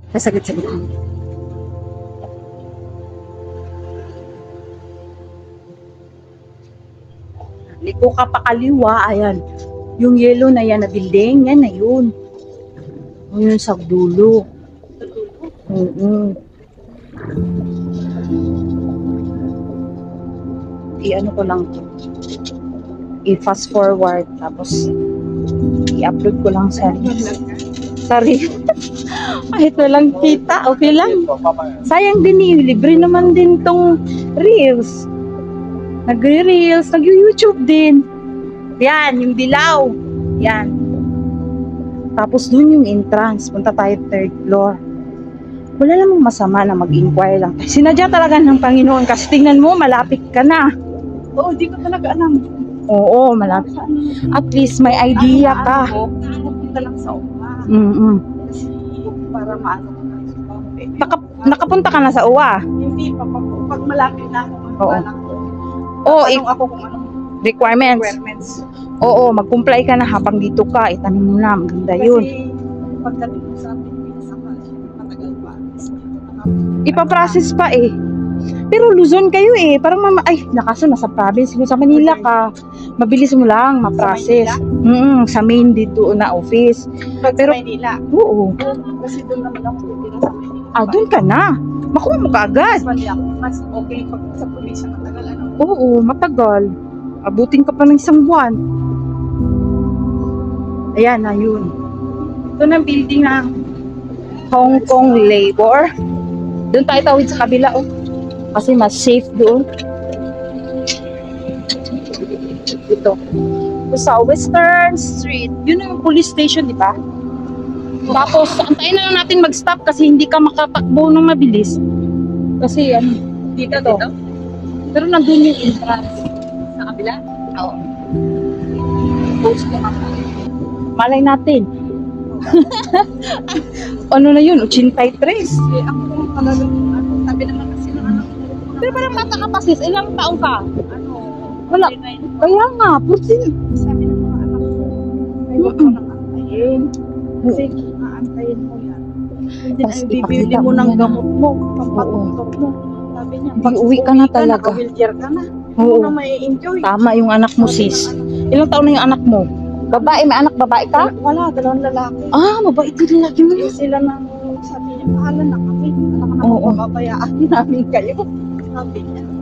Sasagit-sagit. Liko ka pa kaliwa, ayan. Yung yellow na yan na building, yan na yun. Yun sa dulo. Oo. I-ano ko lang to. I-fast forward, tapos i-upload ko lang sa Reels. Kahit walang kita, okay lang. Sayang din eh, libre naman din tong Reels. Nagre-Reels, nag-YouTube din. Yan, yung dilaw. Yan. Tapos dun yung entrance. Punta tayo 3rd floor. Wala namang masama na mag-inquire lang. Sinadya talaga ng Panginoon kasi tingnan mo, malapit ka na. Oo, di ko talaga alam. Oo, malapit. At least may idea ka. Pupunta lang sa uma. Para maano ko na. Nakapunta ka na sa UWA? Hindi pa. Pag malapit na ako, magbalak ko. Oo, Tanong ako kung anong requirements. Oo, mag-comply ka na habang dito ka. Itanin mo na, maganda yun. Kasi pagdating ko sa atin, matagal pa. Ipaprocess pa eh. Pero Luzon kayo eh. Parang ay, nakaso nasa province. Kung sa Manila ka, mabilis mo lang ma-process. Sa main dito na office. Pero Manila. Oo. Kasi doon naman ako titira sa Manila. Doon ka na. Makuha mo ka agad. Mas okay pag sa probinsya matagal ano. Oo, matagal. Abutin ka pa ng isang buwan. Ayan na yun. Ito na building ng Hong Kong Labor. Doon tayo tawid sa kabila oh. Kasi mas safe doon. Ito. Ito sa Western Street. Yun yung police station, di ba? Tapos, antayin na lang natin mag-stop kasi hindi ka makatakbo ng mabilis. Kasi, dito. Pero nandun yung entrance. Sa kabila? Oo. Post ko ako. Malay natin. Ano na yun? 83. Ako kung talagang tabi naman kasi ng anak ko. Pero parang bata ka pa sis. Ilang taong ka? Wala. 49. Kaya nga, pusin. Sabi ng mga anak ko, ay huwag mo nang antayin. Kasi aantayin mo yan. Hindi Tapos na bibili ipakita mo mo ng yan. gamot mo, pampatulog mo. Sabi niya, Pag-uwi ka na talaga. Naka-wheelchair ka na. Hindi Oo. mo na mai-enjoy. Tama yung anak mo sis. Ilang taon na yung anak mo? Babae, may anak babae ka? Wala, dalawang lalaki. Mabait din lagi mo. Sila nang sabi niya, pahala na kami. Alam na Oo. pababayaan namin kayo. Sabi niya.